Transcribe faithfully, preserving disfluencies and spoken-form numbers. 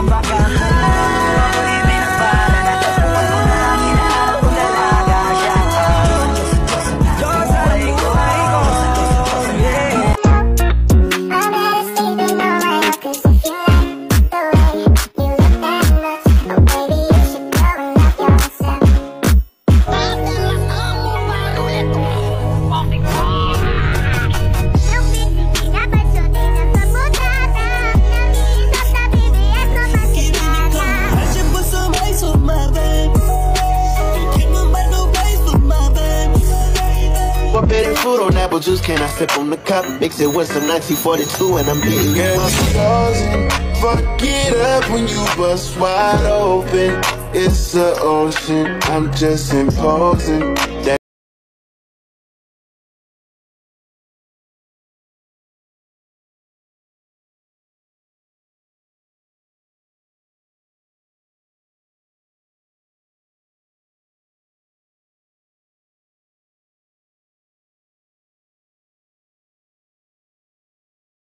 Ako di pinagpala na tatapag mo na lang hinahanap kong dalaga siya. Diyos ang buhay ko, yeah. Food on apple juice, can I sip on the cup? Mix it with some nineteen forty-two and I'm getting good. My frozen, fuck it up when you bust wide open. It's the ocean, I'm just imposing.